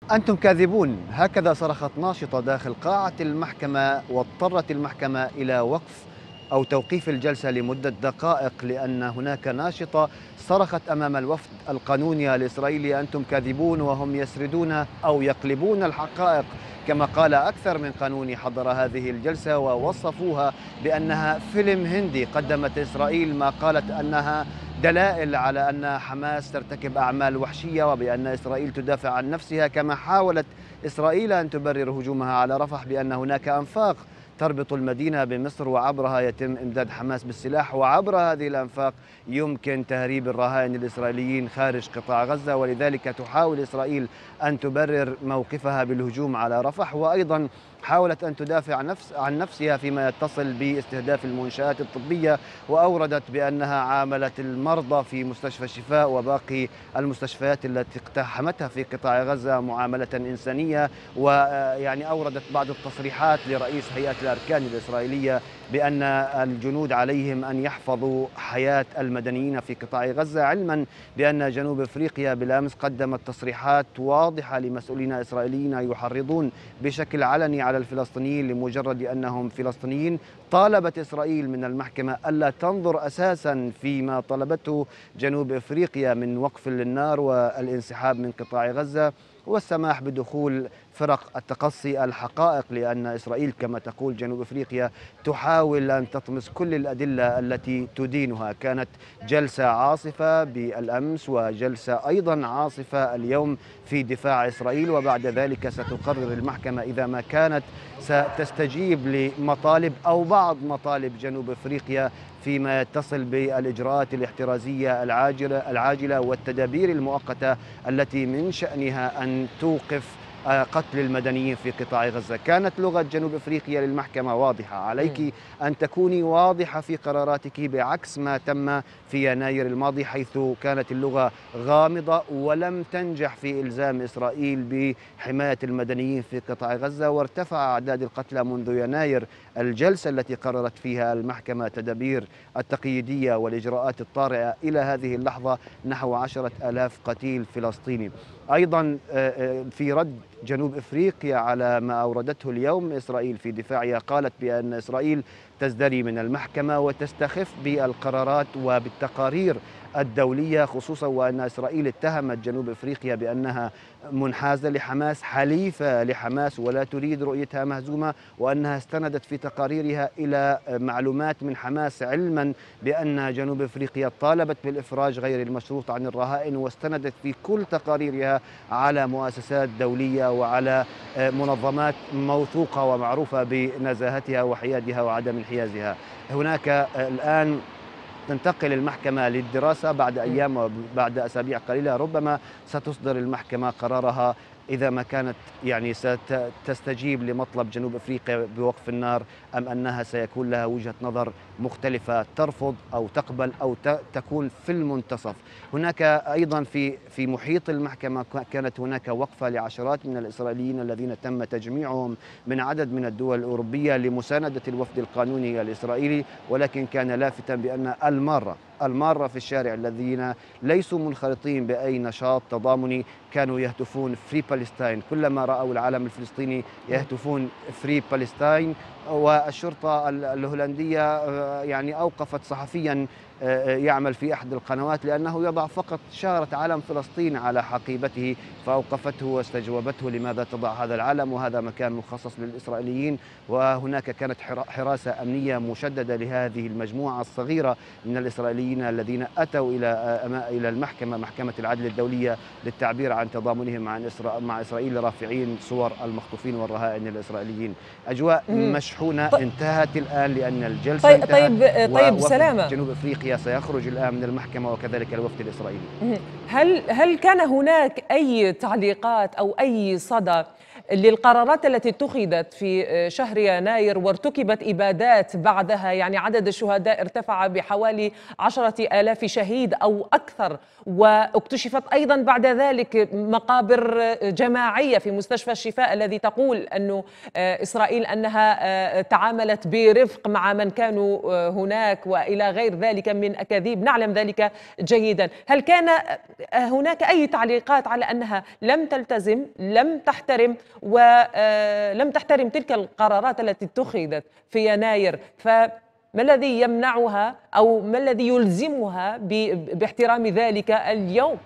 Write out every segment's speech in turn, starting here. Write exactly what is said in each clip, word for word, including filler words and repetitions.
أنتم كاذبون، هكذا صرخت ناشطة داخل قاعة المحكمة، واضطرت المحكمة إلى وقف أو توقيف الجلسة لمدة دقائق، لأن هناك ناشطة صرخت أمام الوفد القانوني الإسرائيلي: أنتم كاذبون، وهم يسردون أو يقلبون الحقائق. كما قال أكثر من قانوني حضر هذه الجلسة ووصفوها بأنها فيلم هندي قدمت إسرائيل، ما قالت أنها دلائل على أن حماس ترتكب أعمال وحشية وبأن إسرائيل تدافع عن نفسها. كما حاولت إسرائيل أن تبرر هجومها على رفح بأن هناك أنفاق تربط المدينة بمصر وعبرها يتم إمداد حماس بالسلاح، وعبر هذه الأنفاق يمكن تهريب الرهائن الإسرائيليين خارج قطاع غزة، ولذلك تحاول إسرائيل أن تبرر موقفها بالهجوم على رفح. وأيضا حاولت أن تدافع نفس عن نفسها فيما يتصل باستهداف المنشآت الطبية، وأوردت بأنها عاملت المرضى في مستشفى الشفاء وباقي المستشفيات التي اقتحمتها في قطاع غزة معاملة إنسانية. ويعني أوردت بعض التصريحات لرئيس هيئة الأركان الإسرائيلية بأن الجنود عليهم أن يحفظوا حياة المدنيين في قطاع غزة، علما بأن جنوب أفريقيا بالأمس قدمت تصريحات واضحة لمسؤولين إسرائيليين يحرضون بشكل علني على الفلسطينيين لمجرد أنهم فلسطينيين. طالبت إسرائيل من المحكمة ألا تنظر أساسا فيما طلبته جنوب أفريقيا من وقف للنار والانسحاب من قطاع غزة والسماح بدخول فرق التقصي الحقائق، لأن إسرائيل كما تقول جنوب أفريقيا تحاول أن تطمس كل الأدلة التي تدينها. كانت جلسة عاصفة بالأمس وجلسة أيضا عاصفة اليوم في دفاع إسرائيل، وبعد ذلك ستقرر المحكمة إذا ما كانت ستستجيب لمطالب أو بعض مطالب جنوب أفريقيا فيما يتصل بالإجراءات الاحترازية العاجلة العاجلة والتدابير المؤقتة التي من شأنها أن توقف قتل المدنيين في قطاع غزة. كانت لغة جنوب أفريقيا للمحكمة واضحة: عليك أن تكوني واضحة في قراراتك، بعكس ما تم في يناير الماضي حيث كانت اللغة غامضة ولم تنجح في إلزام إسرائيل بحماية المدنيين في قطاع غزة، وارتفع أعداد القتلى منذ يناير. الجلسة التي قررت فيها المحكمة تدابير التقييدية والإجراءات الطارئة إلى هذه اللحظة نحو عشرة آلاف قتيل فلسطيني. أيضا في رد جنوب أفريقيا على ما أوردته اليوم إسرائيل في دفاعها، قالت بأن إسرائيل تزدري من المحكمة وتستخف بالقرارات وبالتقارير الدولية خصوصا، وأن إسرائيل اتهمت جنوب أفريقيا بأنها منحازة لحماس، حليفة لحماس ولا تريد رؤيتها مهزومة، وأنها استندت في تقاريرها إلى معلومات من حماس، علما بأن جنوب أفريقيا طالبت بالإفراج غير المشروط عن الرهائن، واستندت في كل تقاريرها على مؤسسات دولية وعلى منظمات موثوقة ومعروفة بنزاهتها وحيادها وعدم انحيازها. هناك الآن تنتقل المحكمة للدراسة بعد أيام وبعد أسابيع قليلة، ربما ستصدر المحكمة قرارها إذا ما كانت يعني ستستجيب لمطلب جنوب أفريقيا بوقف النار، أم أنها سيكون لها وجهة نظر مختلفة ترفض أو تقبل أو تكون في المنتصف. هناك أيضا في في محيط المحكمة كانت هناك وقفة لعشرات من الإسرائيليين الذين تم تجميعهم من عدد من الدول الأوروبية لمساندة الوفد القانوني الإسرائيلي، ولكن كان لافتا بأن المارة المارة في الشارع الذين ليسوا منخرطين بأي نشاط تضامني كانوا يهتفون فري بالستاين، كلما رأوا العلم الفلسطيني يهتفون فري بالستاين. والشرطة الهولندية يعني أوقفت صحفيا يعمل في أحد القنوات لأنه يضع فقط شارة علم فلسطين على حقيبته، فأوقفته واستجوبته: لماذا تضع هذا العلم وهذا مكان مخصص للإسرائيليين؟ وهناك كانت حراسة أمنية مشددة لهذه المجموعة الصغيرة من الإسرائيليين الذين أتوا إلى إلى المحكمة محكمة العدل الدولية للتعبير عن تضامنهم مع إسرائيل، رافعين صور المخطوفين والرهائن الإسرائيليين. أجواء مشحونة انتهت الآن لأن الجلسة طيب انتهت. طيب طيب سلامة، جنوب أفريقيا سيخرج الآن من المحكمة وكذلك الوفد الإسرائيلي. هل هل كان هناك أي تعليقات أو أي صدى للقرارات التي اتخذت في شهر يناير وارتكبت إبادات بعدها؟ يعني عدد الشهداء ارتفع بحوالي عشرة آلاف شهيد أو أكثر، واكتشفت أيضا بعد ذلك مقابر جماعية في مستشفى الشفاء الذي تقول أن إسرائيل أنها تعاملت برفق مع من كانوا هناك وإلى غير ذلك من أكاذيب، نعلم ذلك جيدا. هل كان هناك أي تعليقات على أنها لم تلتزم، لم تحترم ولم تحترم تلك القرارات التي اتخذت في يناير؟ فما الذي يمنعها أو ما الذي يلزمها باحترام ذلك اليوم؟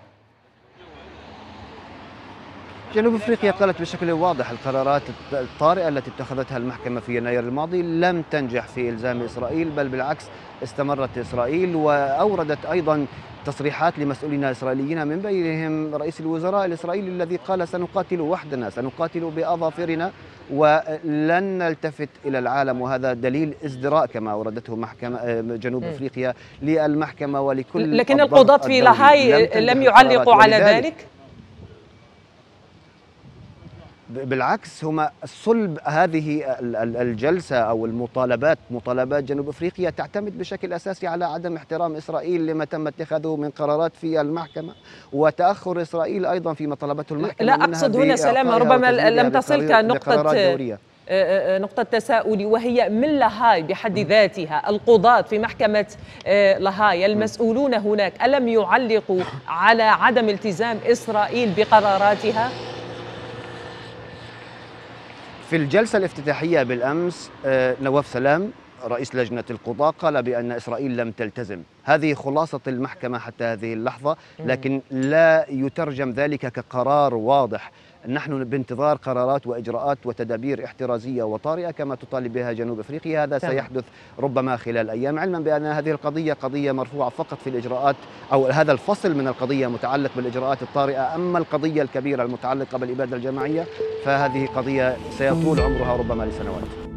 جنوب افريقيا قالت بشكل واضح القرارات الطارئه التي اتخذتها المحكمه في يناير الماضي لم تنجح في الزام اسرائيل، بل بالعكس استمرت اسرائيل، واوردت ايضا تصريحات لمسؤولين اسرائيليين من بينهم رئيس الوزراء الاسرائيلي الذي قال سنقاتل وحدنا، سنقاتل باظافرنا ولن نلتفت الى العالم. وهذا دليل ازدراء كما اوردته محكمه جنوب افريقيا للمحكمه ولكل. لكن القضاة في لاهاي لم يعلقوا على ذلك. بالعكس هم صلب هذه الجلسة أو المطالبات، مطالبات جنوب أفريقيا تعتمد بشكل أساسي على عدم احترام إسرائيل لما تم اتخاذه من قرارات في المحكمة، وتأخر إسرائيل أيضا فيما طلبته المحكمة. لا أقصد هنا سلامة، ربما لم تصلك نقطة نقطة تساؤلي، وهي من لاهاي بحد ذاتها. القضاة في محكمة لاهاي المسؤولون هناك ألم يعلقوا على عدم التزام إسرائيل بقراراتها؟ في الجلسة الافتتاحية بالأمس نواف سلام رئيس لجنة القضاء قال بأن إسرائيل لم تلتزم. هذه خلاصة المحكمة حتى هذه اللحظة، لكن لا يترجم ذلك كقرار واضح. نحن بانتظار قرارات وإجراءات وتدابير احترازية وطارئة كما تطالب بها جنوب أفريقيا. هذا سيحدث ربما خلال أيام، علما بأن هذه القضية قضية مرفوعة فقط في الإجراءات، أو هذا الفصل من القضية متعلق بالإجراءات الطارئة. أما القضية الكبيرة المتعلقة بالإبادة الجماعية فهذه قضية سيطول عمرها ربما لسنوات.